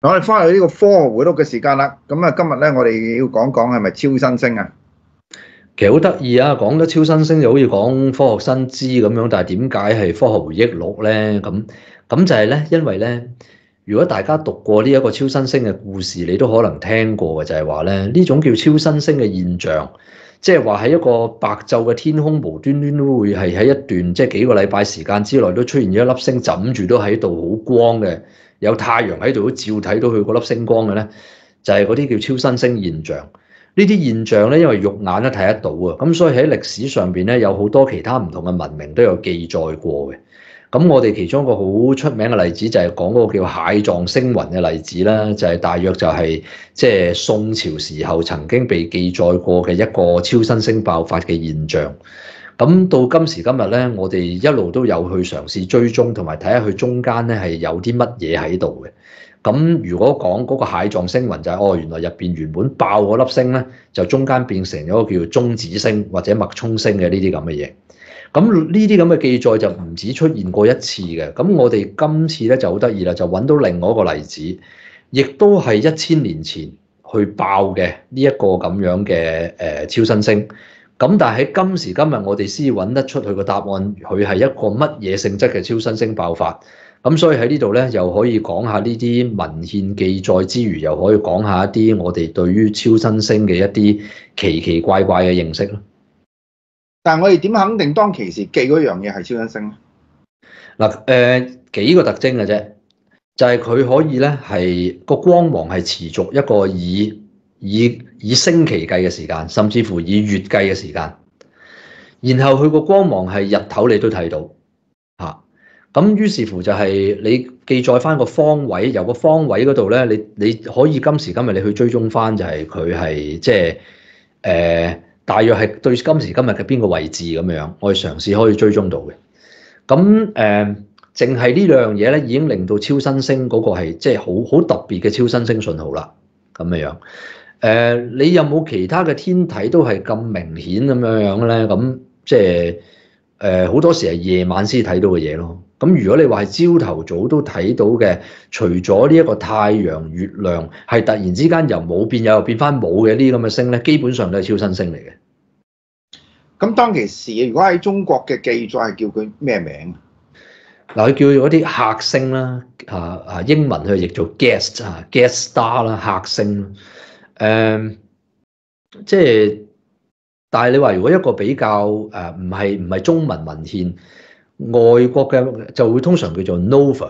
我哋翻去呢個科學回錄嘅時間啦。咁啊，今日咧我哋要講講係咪超新星啊？ 其實好得意啊，講得超新星就好似講科學新知咁樣，但係點解係科學回憶錄咧？咁就係咧，因為咧，如果大家讀過呢一個超新星嘅故事，你都可能聽過嘅，就係話咧，呢種叫超新星嘅現象，即係話喺一個白晝嘅天空，無端端都會係喺一段即係幾個禮拜時間之內都出現咗一粒星枕住都喺度好光嘅，有太陽喺度都照睇到佢嗰粒星光嘅咧，就係嗰啲叫超新星現象。呢啲現象咧，因為肉眼都睇得到啊，咁所以喺歷史上邊咧，有好多其他唔同嘅文明都有記載過嘅。咁我哋其中一個好出名嘅例子就係講嗰個叫蟹狀星雲嘅例子啦，就係大約就係即係宋朝時候曾經被記載過嘅一個超新星爆發嘅現象。咁到今時今日咧，我哋一路都有去嘗試追蹤同埋睇下佢中間咧係有啲乜嘢喺度嘅。咁如果講嗰個蟹狀星雲就係原來入邊原本爆嗰粒星咧，就中間變成咗個叫中子星或者脈衝星嘅呢啲咁嘅嘢。咁呢啲咁嘅記載就唔止出現過一次嘅。咁我哋今次咧就好得意啦，就揾到另外一個例子，亦都係1000年前去爆嘅呢一個咁樣嘅超新星。咁但係喺今時今日，我哋先揾得出佢個答案，佢係一個乜嘢性質嘅超新星爆發。咁所以喺呢度咧，又可以講下呢啲文獻記載之餘，又可以講下一啲我哋對於超新星嘅一啲奇奇怪怪嘅認識咯。 但係我哋點肯定當其時記嗰樣嘢係超新星咧？ 嗱，幾個特徵嘅啫，就係佢可以咧係個光芒係持續一個以星期計嘅時間，甚至乎以月計嘅時間。然後佢個光芒係日頭你都睇到嚇。咁於是乎就係你記載翻個方位，由個方位嗰度咧，你可以今時今日你去追蹤翻，就係佢係即係大約係對今時今日嘅邊個位置咁樣，我哋嘗試可以追蹤到嘅。咁淨係呢兩樣嘢咧，已經令到超新星嗰個係即係好特別嘅超新星信號啦。咁樣你有冇其他嘅天體都係咁明顯咁樣咧？咁即係好多時係夜晚先睇到嘅嘢咯。咁如果你話係朝頭早都睇到嘅，除咗呢一個太陽、月亮係突然之間由冇變有又變翻冇嘅呢啲咁嘅星咧，基本上都係超新星嚟嘅。 咁當其時，如果喺中國嘅記載係叫佢咩名？ 嗱，佢叫嗰啲客星啦，英文佢譯做 guest star 啦，客星。即係，但係你話如果一個比較唔係中文文獻，外國嘅就會通常叫做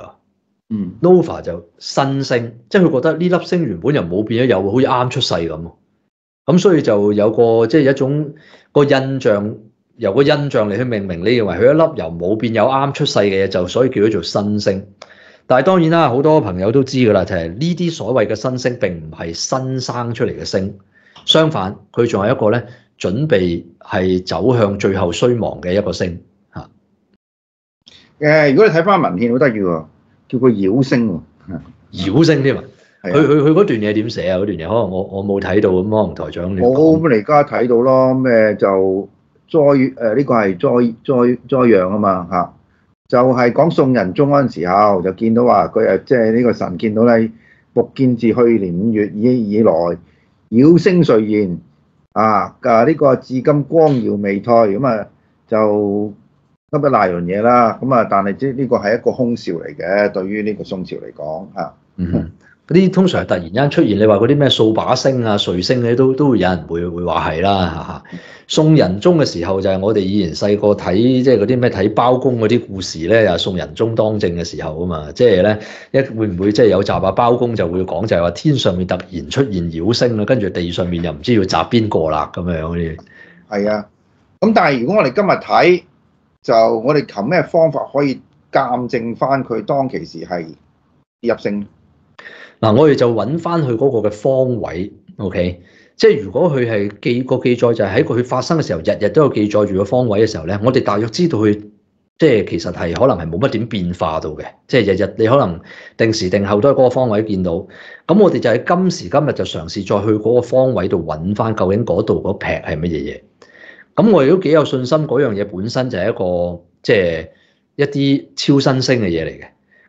nova，nova 就新星，即係佢覺得呢粒星原本又冇變咗有，好似啱出世咁。咁所以就有個即係一種個印象，由個印象嚟去命名，你認為佢一粒由冇變有啱出世嘅嘢，就所以叫咗做新星。但係當然啦，好多朋友都知㗎啦，就係呢啲所謂嘅新星並唔係新生出嚟嘅星，相反佢仲係一個咧準備係走向最後衰亡嘅一個星嚇。 如果你睇翻文獻好得意喎，叫佢妖星喎， 妖星添啊！佢嗰段嘢點寫啊？嗰段嘢可能我冇睇到咁，可能台長你講。 咁你而家睇到咯，咩就災呢個係災陽啊嘛嚇，就係講宋仁宗嗰陣時候就見到話佢即係呢個神見到咧，復見自去年5月以來妖星垂現啊，呢個至今光耀未退，咁啊就得不賴樣嘢啦。咁啊，但係即呢個係一個空兆嚟嘅，對於呢個宋朝嚟講嚇。 嗰啲通常係突然間出現，你話嗰啲咩掃把星啊、彗星咧，都會有人會話係啦嚇。宋仁宗嘅時候就係我哋以前細個睇即係嗰啲咩睇包公嗰啲故事咧，又宋仁宗當政嘅時候啊嘛，即係咧會唔會即係有集啊包公就會講就係話天上面突然出現妖星啦，跟住地上面又唔知要襲邊個啦咁樣嗰啲。係啊，咁但係如果我哋今日睇，就我哋求咩方法可以鑑證翻佢當其時係入星？ 嗱，我哋就揾翻佢嗰個嘅方位 ，OK，即係如果佢係記載就係喺佢發生嘅時候，日日都有記載住個方位嘅時候咧，我哋大約知道佢即係其實係可能係冇乜點變化到嘅，即係日日你可能定時定候都喺嗰個方位見到。咁我哋就喺今時今日就嘗試再去嗰個方位度揾翻究竟嗰度嗰撇係乜嘢嘢。咁我哋都幾有信心嗰樣嘢本身就係一個即係一啲超新星嘅嘢嚟嘅。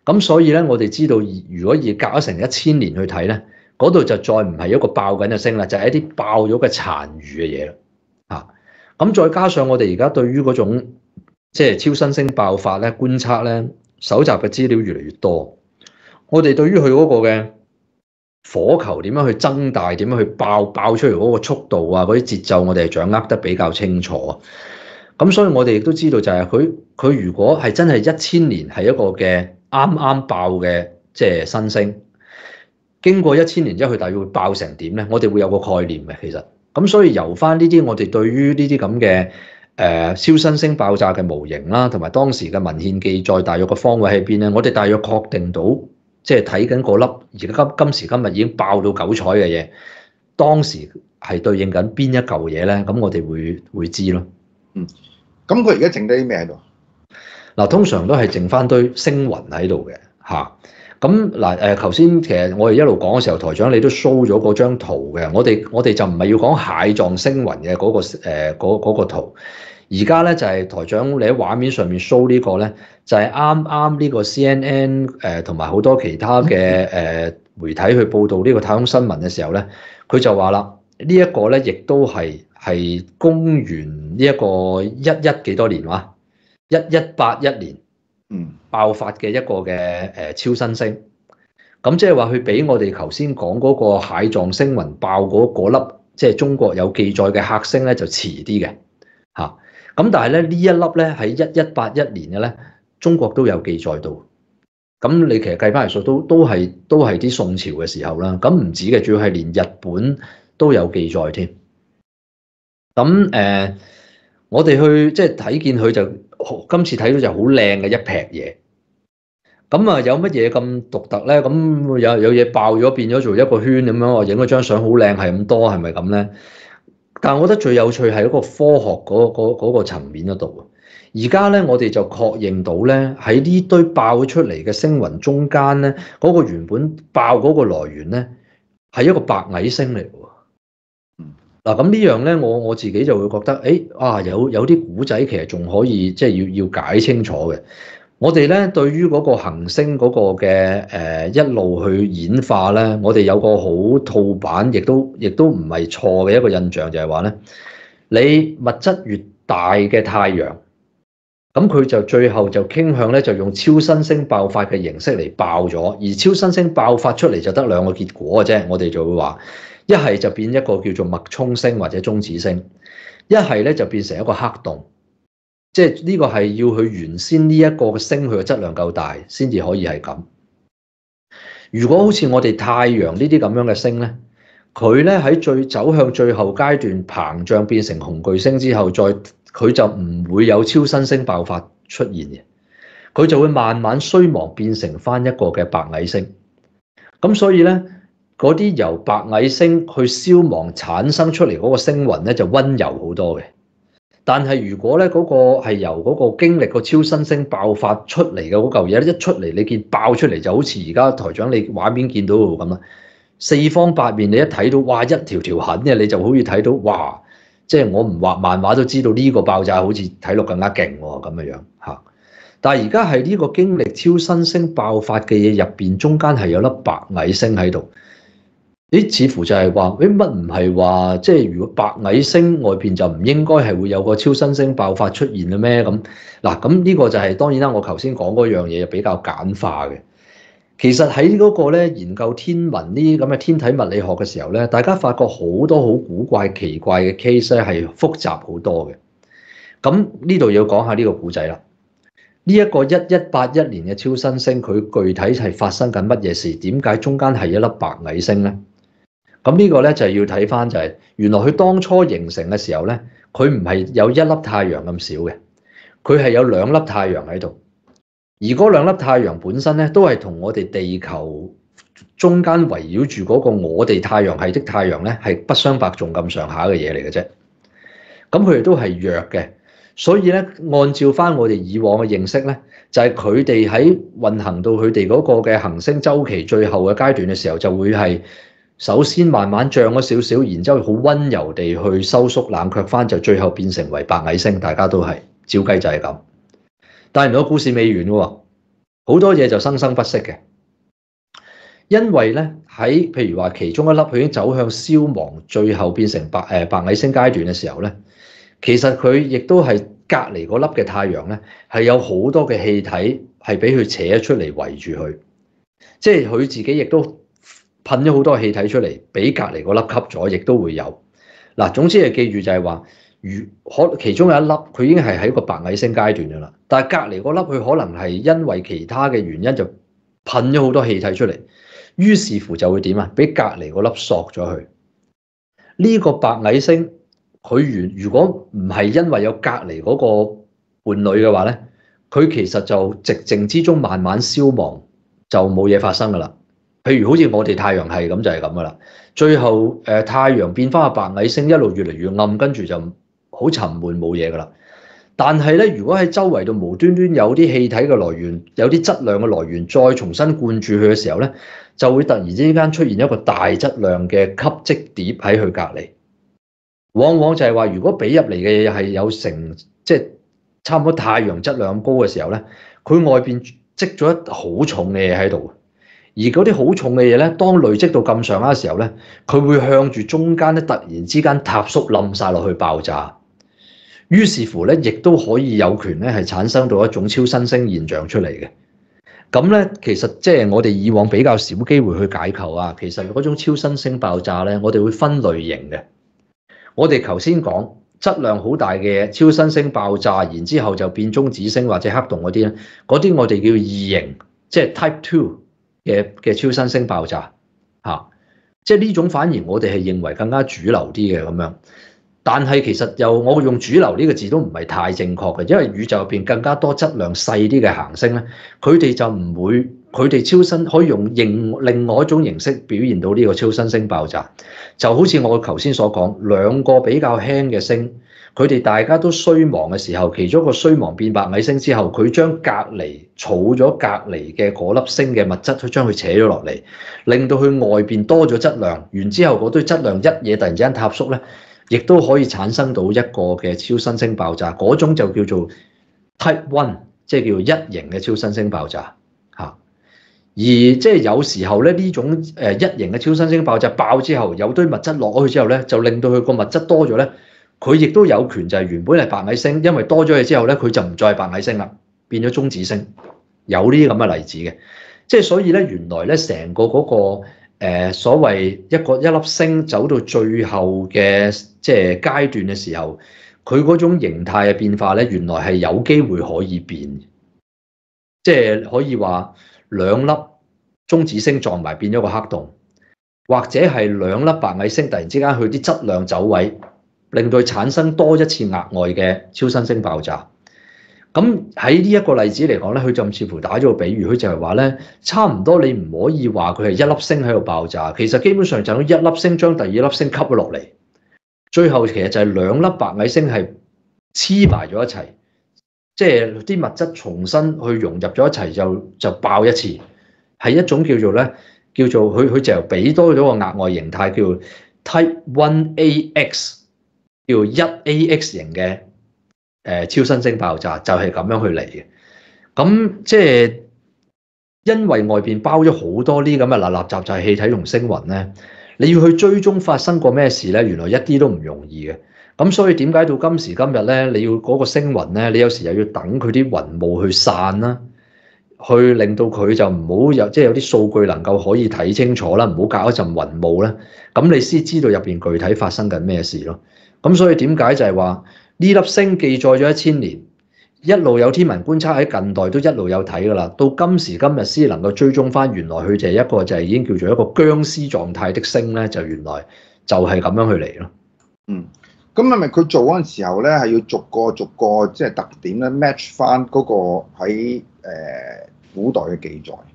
咁所以咧，我哋知道，如果以隔咗成1000年去睇咧，嗰度就再唔係一個爆緊嘅星啦，就係一啲爆咗嘅殘餘嘅嘢啦。咁再加上我哋而家對於嗰種即係超新星爆發咧，觀察咧，搜集嘅資料越嚟越多，我哋對於佢嗰個嘅火球點樣去增大，點樣去爆出嚟嗰個速度啊，嗰啲節奏，我哋係掌握得比較清楚。咁所以我哋亦都知道就係佢如果係真係1000年係一個嘅啱啱爆嘅即係新星，經過1000年之後佢大約會爆成點咧？我哋會有個概念嘅其實。咁所以由翻呢啲我哋對於呢啲咁嘅超新星爆炸嘅模型啦，同埋當時嘅文獻記載，大約個方位喺邊咧？我哋大約確定到，即係睇緊嗰粒而家今時今日已經爆到9彩嘅嘢，當時係對應緊邊一嚿嘢咧？咁我哋會知咯。 咁佢而家剩低啲咩喺度？ 嗱，通常都係剩翻堆星雲喺度嘅嚇。咁嗱頭先其實我哋一路講嘅時候，台長你都 show 咗嗰張圖嘅。我哋就唔係要講蟹狀星雲嘅嗰個圖。而家咧就係台長你喺畫面上面 show 呢個咧，就係啱啱呢個 CNN 同埋好多其他嘅媒體去報導呢個太空新聞嘅時候咧，佢就話啦，呢一個咧亦都係公元呢一個11幾多年哇，1181年爆發嘅一個嘅超新星。咁即係話佢比我哋頭先講嗰個蟹狀星雲爆嗰粒，即係中國有記載嘅黑星咧，就遲啲嘅嚇。咁但係咧呢一粒咧喺1181年嘅咧，中國都有記載到。咁你其實計翻嚟數都係啲宋朝嘅時候啦。咁唔止嘅，主要係連日本都有記載添。咁我哋去即係睇見佢就今次睇到就好靚嘅一劈嘢。咁啊有乜嘢咁獨特咧？咁有嘢爆咗變咗做一個圈咁樣，我影咗張相好靚，係咁多係咪咁咧？但係我覺得最有趣係一個科學嗰個層面嗰度。而家咧我哋就確認到咧喺呢堆爆出嚟嘅星雲中間咧，嗰個原本爆嗰個來源咧係一個白矮星嚟㗎。嗱咁呢樣咧，我自己就會覺得，有啲古仔其實仲可以即係要解清楚嘅。我哋咧對於嗰個行星嗰個嘅一路去演化咧，我哋有個好套版，亦都唔係錯嘅一個印象，就係話咧，你物質越大嘅太陽，咁佢就最後就傾向咧就用超新星爆發嘅形式嚟爆咗，而超新星爆發出嚟就得2個結果嘅啫，我哋就會話。一係就變一個叫做脈衝星或者中子星，一係咧就變成一個黑洞，即係呢個係要佢原先呢一個星佢嘅質量夠大先至可以係咁。如果好似我哋太陽呢啲咁樣嘅星咧，佢咧喺走向最後階段膨脹變成紅巨星之後，佢就唔會有超新星爆發出現嘅，佢就會慢慢衰亡變成翻一個嘅白矮星。咁所以咧，嗰啲由白矮星去消亡產生出嚟嗰個星雲咧，就溫柔好多嘅。但係如果咧嗰個係由嗰個經歷個超新星爆發出嚟嘅嗰嚿嘢，一出嚟你見爆出嚟就好似而家台長你畫面見到咁啦，四方八面你一睇到哇一條條痕嘅，你就好似睇到哇，即係我唔畫漫畫都知道呢個爆炸好似睇落更加勁喎咁嘅樣嚇。但係而家係呢個經歷超新星爆發嘅嘢入邊，中間係有粒白矮星喺度。似乎就係話，乜唔係話，即係如果白矮星外邊就唔應該係會有個超新星爆發出現嘅咩？咁嗱，咁呢個就係當然啦。我頭先講嗰樣嘢就比較簡化嘅。其實喺嗰個咧研究天文呢啲咁嘅天體物理學嘅時候咧，大家發覺好多好古怪奇怪嘅 case 咧係複雜好多嘅。咁呢度要講下呢個古仔啦。呢一個1181年嘅超新星，佢具體係發生緊乜嘢事？點解中間係一粒白矮星咧？咁呢個咧就係要睇翻，就係原來佢當初形成嘅時候咧，佢唔係有一粒太陽咁少嘅，佢係有2粒太陽喺度，而嗰2粒太陽本身咧都係同我哋地球中間圍繞住嗰個我哋太陽系的太陽咧係不相伯仲咁上下嘅嘢嚟嘅啫。咁佢哋都係弱嘅，所以咧按照翻我哋以往嘅認識咧，就係佢哋喺運行到佢哋嗰個嘅行星週期最後嘅階段嘅時候，就會係首先慢慢漲咗少少，然之後好溫柔地去收縮冷卻翻，就最後變成為白矮星。大家都係照計就係咁。但係原來個故事未完喎， 好多嘢就生生不息嘅。因為咧喺譬如話其中一粒佢已經走向消亡，最後變成白矮星階段嘅時候咧，其實佢亦都係隔離嗰粒嘅太陽咧，係有好多嘅氣體係俾佢扯出嚟圍住佢，即係佢自己亦都噴咗好多氣體出嚟，俾隔離嗰粒吸咗，亦都會有。嗱，總之係記住就係話，其中有一粒佢已經係喺個白矮星階段㗎啦，但係隔離嗰粒佢可能係因為其他嘅原因就噴咗好多氣體出嚟。於是乎就會點啊？俾隔離嗰粒索咗去。呢個白矮星，佢如果唔係因為有隔離嗰個伴侶嘅話咧，佢其實就寂靜之中慢慢消亡，就冇嘢發生噶啦。譬如好似我哋太陽系咁就係咁噶啦。最後太陽變翻個白矮星，一路越嚟越暗，跟住就好沉悶冇嘢噶啦。但係咧，如果喺周圍度無端端有啲氣體嘅來源，有啲質量嘅來源，再重新灌注佢嘅時候咧，就會突然之間出現一個大質量嘅吸積碟喺佢隔離。往往就係話，如果俾入嚟嘅嘢係有成即係差唔多太陽質量咁高嘅時候咧，佢外邊積咗一好重嘅嘢喺度。而嗰啲好重嘅嘢咧，當累積到咁上下嘅時候咧，佢會向住中間咧突然之間塌縮冧晒落去爆炸。於是乎咧，亦都可以有權咧係產生到一種超新星現象出嚟嘅。咁咧，其實即係我哋以往比較少機會去解構啊。其實嗰種超新星爆炸咧，我哋會分類型嘅。我哋頭先講質量好大嘅超新星爆炸，然之後就變中子星或者黑洞嗰啲咧，嗰啲我哋叫二型，即係 Type 2嘅超新星爆炸嚇。即係呢種反而我哋係認為更加主流啲嘅咁樣。但係其實我用主流呢個字都唔係太正確嘅，因為宇宙入邊更加多質量細啲嘅行星咧，佢哋就唔會，佢哋超新可以用另外一種形式表現到呢個超新星爆炸。就好似我頭先所講，兩個比較輕嘅星，佢哋大家都衰亡嘅時候，其中一個衰亡變白矮星之後，佢將隔離儲咗隔離嘅嗰粒星嘅物質，去將佢扯咗落嚟，令到佢外邊多咗質量，然之後嗰堆質量一嘢突然之間塌縮咧，亦都可以產生到一個嘅超新星爆炸，嗰種就叫做 Type 1，即係叫做一型嘅超新星爆炸嚇。而即係有時候咧，呢種一型嘅超新星爆炸爆之後，有堆物質落咗去之後咧，就令到佢個物質多咗咧，佢亦都有權就係原本係白矮星，因為多咗嘢之後咧，佢就唔再係白矮星啦，變咗中子星。有呢啲咁嘅例子嘅，即係所以咧，原來咧成個嗰個所謂一粒星走到最後嘅即係階段嘅時候，佢嗰種形態嘅變化咧，原來係有機會可以變，即係可以話兩粒中子星撞埋變咗個黑洞，或者係兩粒白矮星突然之間佢啲質量走位，令到佢產生多一次額外嘅超新星爆炸。咁喺呢一個例子嚟講咧，佢就似乎打咗個比喻，佢就係話咧，差唔多你唔可以話佢係一粒星喺度爆炸，其實基本上就係一粒星將第二粒星吸咗落嚟，最後其實就係兩粒白矮星係黐埋咗一齊，即係啲物質重新去融入咗一齊就爆一次，係一種叫做佢就俾多咗個額外形態叫 Type 1AX， 叫 1AX 型嘅超新星爆炸，就係咁樣去嚟嘅。咁即係因為外邊包咗好多呢咁嘅立立雜雜氣體同星雲咧，你要去追蹤發生過咩事咧，原來一啲都唔容易嘅。咁所以點解到今時今日咧，你要嗰個星雲咧，你有時又要等佢啲雲霧去散啦，去令到佢就唔好有啲數據能夠可以睇清楚啦，唔好隔一陣雲霧咧，咁你先知道入邊具體發生緊咩事咯。咁所以點解就係話呢粒星記載咗1000年，一路有天文觀測喺近代都一路有睇㗎啦，到今時今日先能夠追蹤翻，原來佢就係一個就係已經叫做一個僵屍狀態的星咧，就原來就係咁樣去嚟咯。 咁係咪佢做嗰陣時候咧，係要逐個即係特點咧 match 翻嗰個喺古代嘅記載？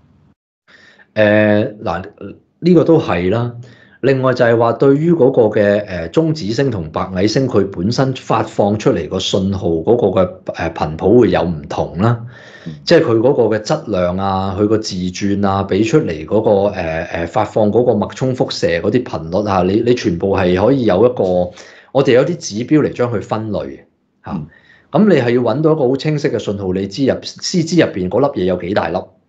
嗱，呢個都係啦。另外就係話，對於嗰個嘅中子星同白矮星，佢本身發放出嚟個信號嗰個嘅頻譜會有唔同啦。即係佢嗰個嘅質量啊，佢個自轉啊，俾出嚟嗰個發放嗰個脈衝輻射嗰啲頻率啊，你全部係可以有一個，我哋有啲指標嚟將佢分類嚇。咁你係要揾到一個好清晰嘅信號，你先知入邊嗰粒嘢有幾大粒，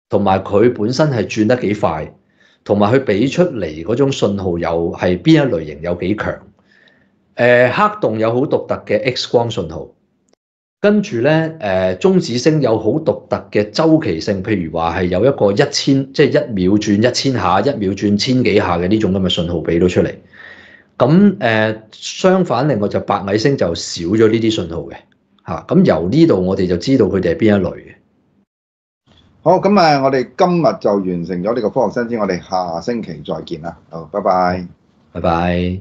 同埋佢本身係轉得幾快，同埋佢俾出嚟嗰種信號又係邊一類型有幾強。黑洞有好獨特嘅 X 光信號，跟住咧中子星有好獨特嘅周期性，譬如話係有一個1000，即係1秒轉1000下，1秒轉1000幾下嘅呢種咁嘅信號俾到出嚟。咁相反，另外就白矮星就少咗呢啲信號嘅嚇。咁由呢度我哋就知道佢哋係邊一類嘅。 好，咁啊，我哋今日就完成咗呢個科學新知，我哋下星期再見啦。好，拜拜， 拜拜。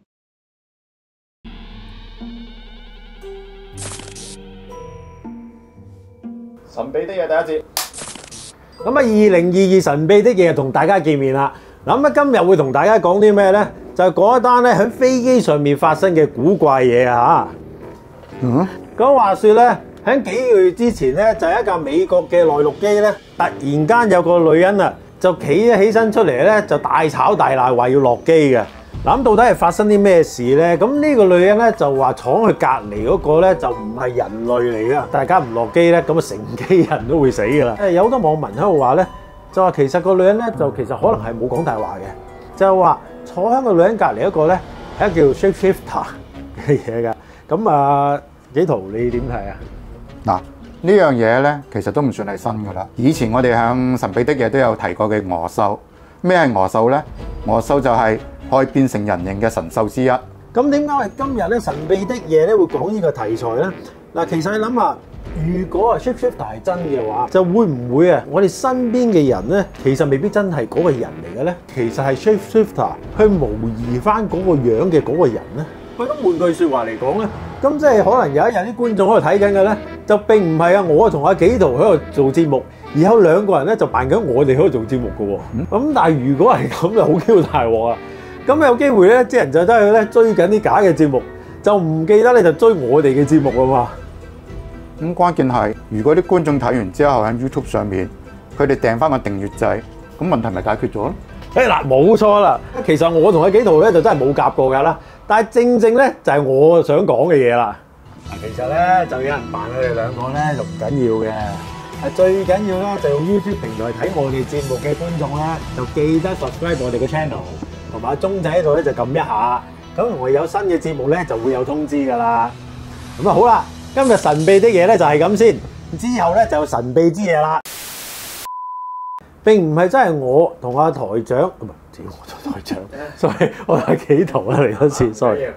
神秘的嘢第一節。 咁啊，2022神秘的嘢同大家見面啦。嗱，咁啊，今日會同大家講啲咩咧？就係講一單咧喺飛機上面發生嘅古怪嘢啊嚇。咁話說咧，喺幾個月之前咧，就有一架美國嘅內陸機咧，突然間有個女人啊，就企咗起身出嚟咧，就大吵大鬧話要落機嘅。嗱，咁到底係發生啲咩事咧？咁呢個女人咧就話闖去隔離嗰個咧就唔係人類嚟噶，大家唔落機咧，咁啊成機人都會死噶啦。有好多網民喺度話咧，就話其實個女人咧就其實可能係冇講大話嘅，就係話坐喺個女人隔離一個咧係一個叫 shapeshifter 嘅嘢噶。咁啊，紀陶你點睇啊？ 嗱，呢樣嘢咧其實都唔算係新噶啦。以前我哋喺神秘的嘢都有提過嘅鵝獸。咩係鵝獸咧？鵝獸就係可以變成人形嘅神獸之一。 咁點解我哋今日咧神秘的嘢咧會講呢個題材咧？嗱，其實你諗下，如果啊 shapeshifter 係真嘅話，就會唔會啊我哋身邊嘅人咧，其實未必真係嗰個人嚟嘅咧？其實係 shapeshifter 去模擬翻嗰個樣嘅嗰個人咧？喂，咁換句説話嚟講咧，咁即係可能有一日啲觀眾喺度睇緊嘅咧，就並唔係啊我同阿紀陶喺度做節目。而有兩個人咧就扮緊我哋喺度做節目嘅喎，咁但係如果係咁就好 Q 大鑊啊！咁有機會咧，啲人就真係咧追緊啲假嘅節目，就唔記得咧就追我哋嘅節目啊嘛。 咁關鍵係，如果啲觀眾睇完之後喺 YouTube 上面，佢哋訂翻個訂閱掣，咁問題咪解決咗咯？ 嗱，冇錯啦。其實我同阿紀陶咧就真係冇夾過㗎啦，但係正正咧就係我想講嘅嘢啦。其實咧就有人扮佢哋兩個咧就唔緊要嘅。最緊要咧就用 YouTube 平台睇我哋節目嘅觀眾咧，就記得 subscribe 我哋嘅 channel， 同埋鐘仔喺度咧就撳一下，咁我哋有新嘅節目咧就會有通知噶啦。咁啊好啦，今日神秘的嘢咧就係咁先，之後咧就有神秘之嘢啦。並唔係真係我同阿台長，唔係，我台長，sorry，我係紀陶啦嚟嗰次 ，sorry。